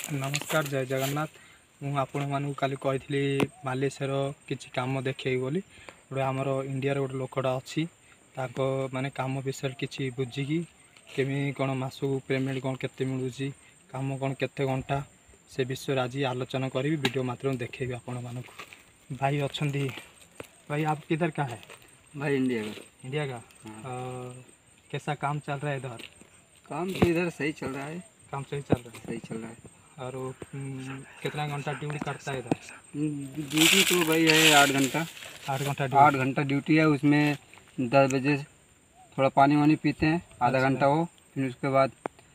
नमस्कार जय जगन्नाथ मु आपण मानू काली कही बालेश्वर किसी काम देखे बोली गोटे आमर इंडिया गोटे लोकटा अच्छी माने काम विषय किसी बुझिकी केमी कौन मसक पेमेंट कौन केते मिलूँ काम कौन केते घंटा से विषय आज आलोचना करी वीडियो माध्यम देखेबी आपण मानक भाई अच्छा भाई आप किधर का है? भाई इंडिया का। कैसा काम चल रहा है इधर? काम तो इधर सही चल रहा है। काम सही चल रहा है? सही चल रहा है। और कितना घंटा ड्यूटी करता है इधर? ड्यूटी तो भाई है 8 घंटा। 8 घंटा ड्यूटी है। उसमें 10 बजे थोड़ा पानी वानी पीते हैं, आधा घंटा हो, फिर उसके बाद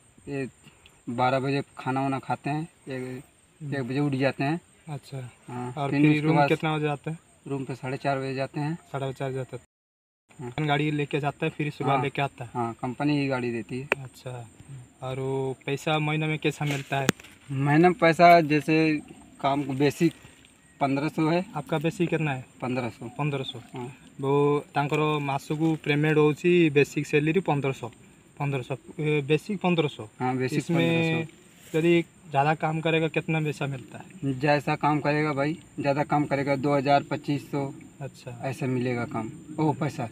12 बजे खाना वाना खाते हैं, 1 बजे उठ जाते हैं। अच्छा। हाँ। और फिर रूम कितना बजे आते हैं? रूम पे 4:30 बजे जाते हैं। 4:30 जाते हैं। गाड़ी लेके जाता है फिर सुबह लेके आता है? हाँ, कंपनी ही गाड़ी देती है। अच्छा। और वो पैसा महीने में कैसा मिलता है? महीने में पैसा जैसे काम को बेसिक 1500 है। आपका बेसिक कितना है? 1500। हाँ। वो तांकर मासकू पेमेंट होची बेसिक सैलरी 1500 बेसिक 1500। हाँ, बेसिक। इसमें यदि ज़्यादा काम करेगा कितना पैसा मिलता है? जैसा काम करेगा भाई, ज़्यादा काम करेगा 2000 2500। अच्छा, ऐसा मिलेगा काम। पैसा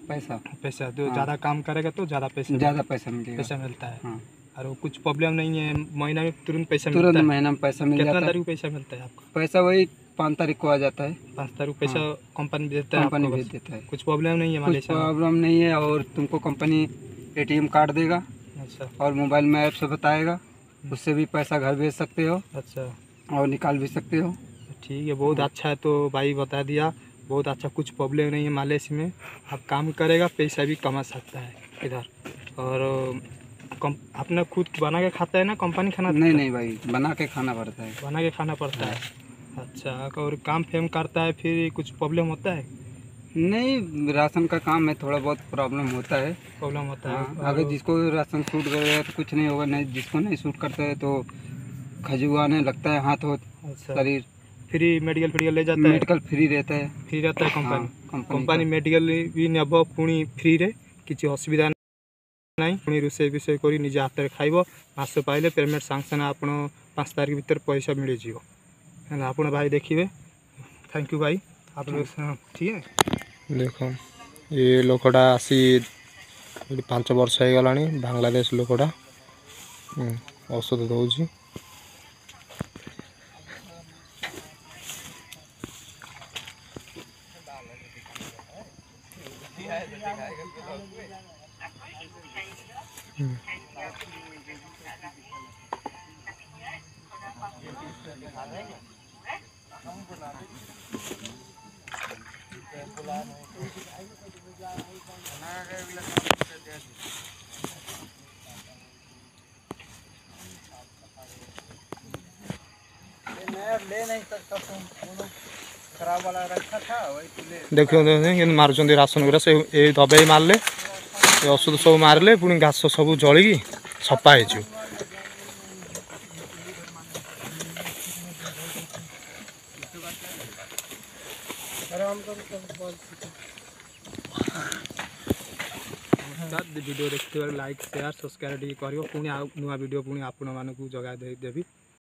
तो ज़्यादा काम करेगा तो ज़्यादा पैसा मिलता है। हाँ। और वो कुछ प्रॉब्लम नहीं है, महीना में तुरंत पैसा तुरंत मिलता है? महीना में पैसा मिल जाता है। कितना तारीख पैसा मिलता है आपको? पैसा वही 5 तारीख को आ जाता है। 5 तारीख पैसा कंपनी देता है? कंपनी भेज देता है। कुछ प्रॉब्लम नहीं है? कुछ प्रॉब्लम नहीं है। और तुमको कंपनी ATM कार्ड देगा। अच्छा। और मोबाइल में ऐप से बताएगा, उससे भी पैसा घर भेज सकते हो। अच्छा। और निकाल भी सकते हो। ठीक है, बहुत अच्छा है। तो भाई बता दिया, बहुत अच्छा, कुछ प्रॉब्लम नहीं है मालेशिया में। आप काम करेगा पैसा भी कमा सकता है इधर। और अपने खुद बना के खाता है ना कंपनी खाना? नहीं भाई, बना के खाना पड़ता है। बना के खाना पड़ता है। अच्छा। और काम फेम करता है फिर कुछ प्रॉब्लम होता है? नहीं, राशन का काम है, थोड़ा बहुत प्रॉब्लम होता है। अगर जिसको राशन सूट करेगा तो कुछ नहीं होगा, नहीं जिसको नहीं सूट करता है तो खजुआने लगता है हाथ हो। अच्छा। शरीर। फ्री मेडिकल ले जाता है? मेडिकल फ्री रहता है। कंपनी मेडिकल भी नब पुणी फ्री रे, किसी असुविधा नहीं। पुणी रोषे विषय कर निज हाथ में खाइब, मास पाइले पेमेंट सांगसन आप 5 तारीख भीतर पैसा मिल जाए। आप भाई देखिए। थैंक यू भाई। आप ठीक है। देखो ये लोकटा आसी 5 वर्ष हो गला, बांग्लादेश लोकटा औषध दौर। ले नहीं सकता, खराब वाला रखा था वही। देखिए मारुंच राशन गुरा से दबाई मारे औषध सब मारे पुणी घास सब जलिकी सफा हो। वीडियो देखते लाइक शेयर सब्सक्राइब कर पुणी नुआ वीडियो पुणी आपण मानक जगह देवी।